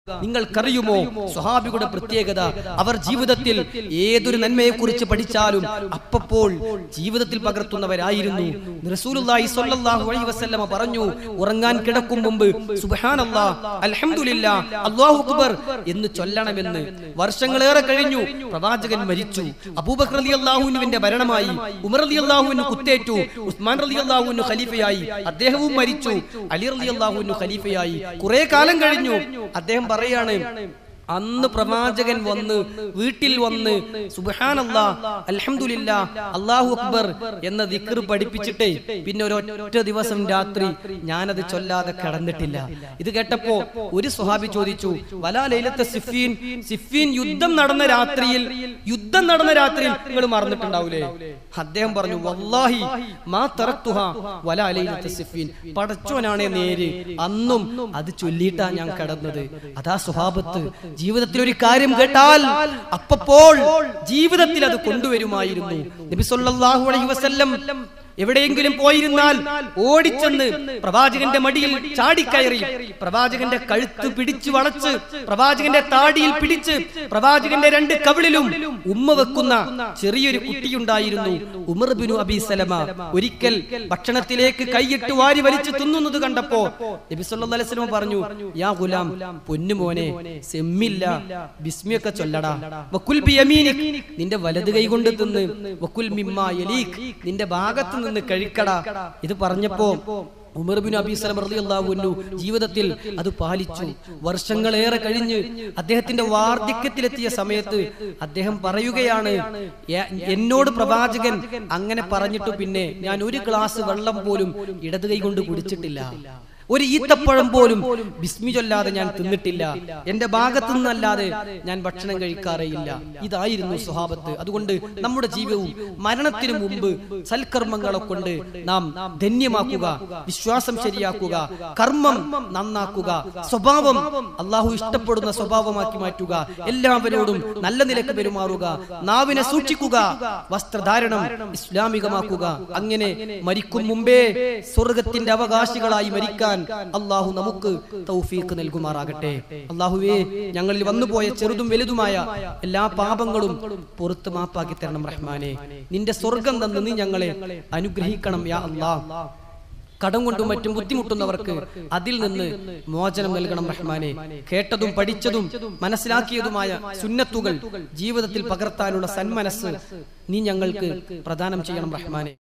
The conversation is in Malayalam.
നിങ്ങൾക്കറിയുമോ സ്വഹാബികളുടെ പ്രത്യേകത? അവർ ജീവിതത്തിൽ ഏതൊരു നന്മയെക്കുറിച്ച് പഠിച്ചാലും അപ്പോൾ ജീവിതത്തിൽ പകർത്തുന്നവരായിരുന്നു. റസൂലുള്ളാഹി സ്വല്ലല്ലാഹു അലൈഹി വസല്ലമ പറഞ്ഞു, ഉറങ്ങാൻ കിടക്കും മുമ്പ് സുബ്ഹാനല്ലാഹ്, അൽഹംദുലില്ലാഹ്, അല്ലാഹു അക്ബർ എന്ന് ചൊല്ലണമെന്ന്. വർഷങ്ങളേറെ കഴിഞ്ഞു, പ്രവാചകൻ മരിച്ചു. അബൂബക്കർ റളിയല്ലാഹു അൻഹുവിന്റെ ഭരണമായി. ഉമർ റളിയല്ലാഹു അൻഹു കുത്തേറ്റു. ഉസ്മാൻ റളിയല്ലാഹു അൻഹു ഖലീഫയായി. അദ്ദേഹവും മരിച്ചു. അലി റളിയല്ലാഹു അൻഹു ഖലീഫയായി. കുറെ കാലം കഴിഞ്ഞു. അദ്ദേഹം പറയാണ്, അന്ന് പ്രവാചകൻ വന്ന് വീട്ടിൽ വന്ന് സുബ്ഹാനല്ലാഹ്, അൽഹംദുലില്ലാഹ്, അല്ലാഹു അക്ബർ എന്ന ദിക്ർ പഠിപ്പിച്ചിട്ടേ പിന്നെ ഒരൊറ്റ ദിവസം രാത്രി ഞാനത് ചൊല്ലാതെ കടന്നിട്ടില്ല. ഇത് കേട്ടപ്പോ ഒരു സ്വഹാബി ചോദിച്ചു, വലാ ലൈലത്തെ സിഫീൻ, സിഫീൻ യുദ്ധം നടന്ന രാത്രിയിൽ നിങ്ങൾ മറന്നിട്ടുണ്ടാവൂലേ? അദ്ദേഹം പറഞ്ഞു, വല്ലാഹി മാ തറക്തുഹാ വലാ ലൈലത്തെ സിഫീൻ, പടച്ചോനാണേ നേര്, അന്നും അത് ചൊല്ലിയിട്ടാ ഞാൻ കടന്നത്. അതാ സ്വഹാബത്ത്. ജീവിതത്തിൽ ഒരു കാര്യം കേട്ടാൽ അപ്പോൾ ജീവിതത്തിൽ അത് കൊണ്ടുവരുമായിരുന്നു. നബി സല്ലല്ലാഹു അലൈഹി വസല്ലം എവിടെയെങ്കിലും പോയിരുന്നാൽ ഓടിച്ചെന്ന് പ്രവാചകന്റെ മടിയിൽ ചാടിക്കയറി പ്രവാചകന്റെ കഴുത്ത് പിടിച്ചു വളച്ച് പ്രവാചകന്റെ താടിയിൽ പിടിച്ച് പ്രവാചകന്റെ രണ്ട് കവിളിലും ഉമ്മ വെക്കുന്ന ചെറിയൊരു കുട്ടിയുണ്ടായിരുന്നു, ഉമർ ബിനു അബീ സലമ. ഒരിക്കൽ ഭക്ഷണത്തിലേക്ക് കൈയിട്ട് വാരി വലിച്ചു തിന്നുന്നത് കണ്ടപ്പോ നബി സല്ലല്ലാഹു അലൈഹി വസല്ലം പറഞ്ഞു, യാ ഗുലാം, പൊന്നുമോനെ, സെമ്മില്ല, ബിസ്മിയൊക്കെ ചൊല്ലടാ. വകുൽ ബിയമീനിക്, നിന്റെ വലത് കൈ കൊണ്ട് തിന്ന്. വകുൽ മിമ്മാ യലീക്, നിന്റെ ഭാഗത്ത് കഴിക്കടാ. ഇത് പറഞ്ഞപ്പോ ഉമർ ബിൻ അബീ സലമ റളിയല്ലാഹു അൻഹു ജീവിതത്തിൽ അത് പാലിച്ചു. വർഷങ്ങളേറെ കഴിഞ്ഞ് അദ്ദേഹത്തിന്റെ വാർദ്ധക്യത്തിലെത്തിയ സമയത്ത് അദ്ദേഹം പറയുകയാണ്, എന്നോട് പ്രവാചകൻ അങ്ങനെ പറഞ്ഞിട്ട് പിന്നെ ഞാൻ ഒരു ഗ്ലാസ് വെള്ളം പോലും ഇടത് കൈ കൊണ്ട് കുടിച്ചിട്ടില്ല, ഒരു ഈത്തപ്പഴം പോലും ബിസ്മി ചൊല്ലാതെ ഞാൻ തിന്നിട്ടില്ല, എന്റെ ഭാഗത്തു നിന്നല്ലാതെ ഞാൻ ഭക്ഷണം കഴിക്കാറേയില്ല. ഇതായിരുന്നു സ്വഹാബത്ത്. അതുകൊണ്ട് നമ്മുടെ ജീവിതവും മരണത്തിനു മുമ്പ് സൽക്കർമ്മങ്ങളെ കൊണ്ട് നാം ധന്യമാക്കുക, വിശ്വാസം ശരിയാക്കുക, കർമ്മം നന്നാക്കുക, സ്വഭാവം അള്ളാഹു ഇഷ്ടപ്പെടുന്ന സ്വഭാവമാക്കി മാറ്റുക, എല്ലാവരോടും നല്ല നിലക്ക് പെരുമാറുക, നാവിനെ സൂക്ഷിക്കുക, വസ്ത്രധാരണം ഇസ്ലാമികമാക്കുക. അങ്ങനെ മരിക്കും മുമ്പേ സ്വർഗത്തിന്റെ അവകാശികളായി മരിക്കാൻ അല്ലാഹു നമുക്ക് തൗഫീഖ് നൽകുമാറാകട്ടെ. അല്ലാഹുവേ, ഞങ്ങളിൽ വന്നുപോയ ചെറുതും വലുതുമായ എല്ലാ പാപങ്ങളും പുറത്ത് മാപ്പാക്കി തരണം റഹ്മാനെ. നിന്റെ സ്വർഗം തന്ന് നീ ഞങ്ങളെ അനുഗ്രഹിക്കണം യാ അല്ലാഹ്. കടം കൊണ്ടും മറ്റും ബുദ്ധിമുട്ടുന്നവർക്ക് അതിൽ നിന്ന് മോചനം നൽകണം റഹ്മാനെ. കേട്ടതും പഠിച്ചതും മനസ്സിലാക്കിയതുമായ സുന്നത്തുകൾ ജീവിതത്തിൽ പകർത്താനുള്ള സന്മനസ് നീ ഞങ്ങൾക്ക് പ്രദാനം ചെയ്യണം റഹ്മാനെ.